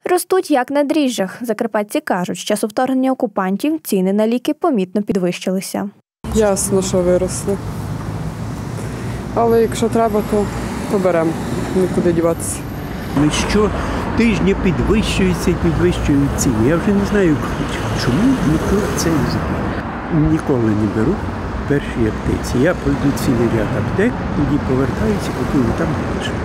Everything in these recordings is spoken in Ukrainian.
Ростуть як на дріжджах. Закарпатці кажуть, з часу вторгнення окупантів ціни на ліки помітно підвищилися. Ясно, що виросли. Але якщо треба, то беремо. Нікуди діватися. Щотижня підвищуються і підвищують ціни. Я вже не знаю, чому ніхто це не зробив. Ніколи не беру в першій аптеці. Я пройду цілий ряд аптек, тоді повертаюся, купую там дешевше.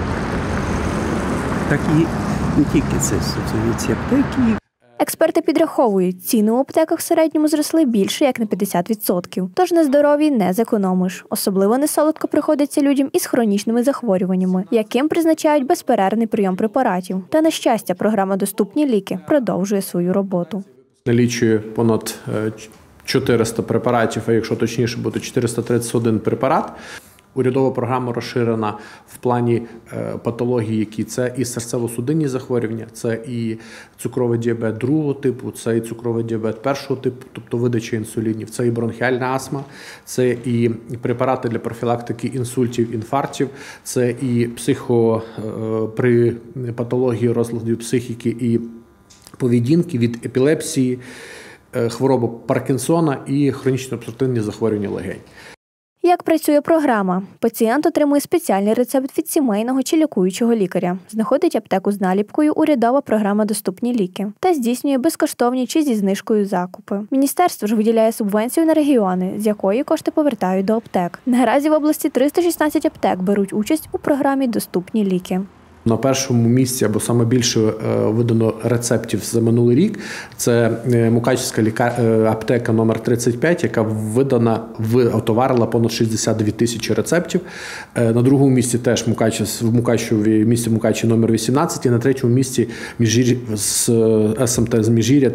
Так і не тільки це стосується аптеки. Експерти підраховують, ціни у аптеках в середньому зросли більше як на 50%. Тож на здоров'ї не зекономиш. Особливо несолодко приходиться людям із хронічними захворюваннями, яким призначають безперервний прийом препаратів. Та, на щастя, програма «Доступні ліки» продовжує свою роботу. Налічує понад 400 препаратів, а якщо точніше буде 431 препарат. Урядова програма розширена в плані патологій, які це і серцево-судинні захворювання, це і цукровий діабет другого типу, це і цукровий діабет першого типу, тобто видача інсулінів, це і бронхіальна астма, це і препарати для профілактики інсультів, інфарктів, це і при патології розладів психіки і поведінки від епілепсії, хвороби Паркінсона і хронічно-обструктивні захворювання легень. Як працює програма? Пацієнт отримує спеціальний рецепт від сімейного чи лікуючого лікаря, знаходить аптеку з наліпкою «Урядова програма «Доступні ліки» та здійснює безкоштовні чи зі знижкою закупи. Міністерство ж виділяє субвенцію на регіони, з якої кошти повертають до аптек. Наразі в області 316 аптек беруть участь у програмі «Доступні ліки». На першому місці, або саме більше видано рецептів за минулий рік, це Мукачівська аптека номер 35, яка отоварила понад 62 тисячі рецептів. На другому місці теж в місті Мукачів номер 18, і на третьому місці СМТ з Міжгір'я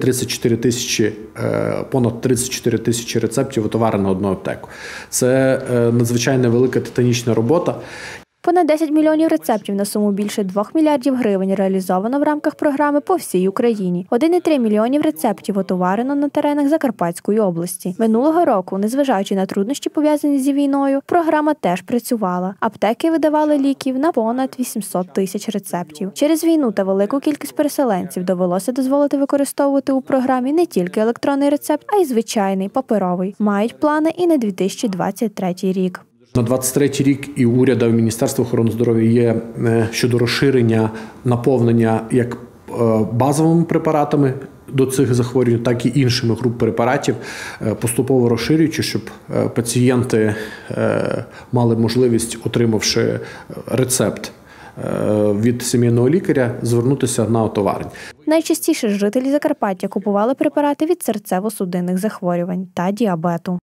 понад 34 тисячі рецептів отоварено на одну аптеку. Це надзвичайно велика титанічна робота. Понад 10 мільйонів рецептів на суму більше 2 мільярдів гривень реалізовано в рамках програми по всій Україні. 1,3 мільйонів рецептів отоварено на теренах Закарпатської області. Минулого року, незважаючи на труднощі, пов'язані зі війною, програма теж працювала. Аптеки видавали ліків на понад 800 тисяч рецептів. Через війну та велику кількість переселенців довелося дозволити використовувати у програмі не тільки електронний рецепт, а й звичайний, паперовий. Мають плани і на 2023 рік. На 2023 рік і уряду, і Міністерства охорони здоров'я є щодо розширення наповнення як базовими препаратами до цих захворювань, так і іншими груп препаратів, поступово розширюючи, щоб пацієнти мали можливість, отримавши рецепт від сімейного лікаря, звернутися на отоварення. Найчастіше жителі Закарпаття купували препарати від серцево-судинних захворювань та діабету.